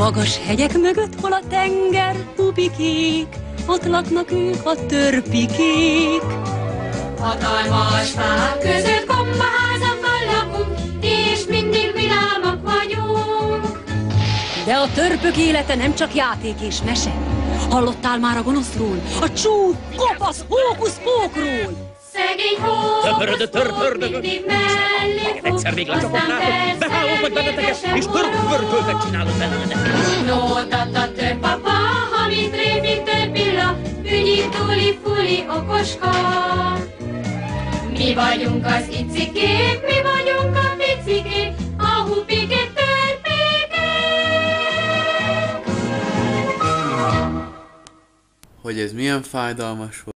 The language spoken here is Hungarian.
Magas hegyek mögött hol a tenger, pupikék, ott laknak ők a törpikék. Hatalmas fák között gombaházakban lakunk, és mindig vidámak vagyunk. De a törpök élete nem csak játék és mese. Hallottál már a gonoszról, a csú, kopasz, hókusz-pókról? Szegény hókusz-pók mindig mellé fog, egyszer még lecsapodnátok, behálok meg benneteket, és törpörköltet csinálok belőletek. Nótatta törpapa, hamint rémít törpilla, ügyi tuli-fuli okoska. Mi vagyunk az icikék, mi vagyunk a picikék, a hupikék, törpékék. Hogy ez milyen fájdalmas volt.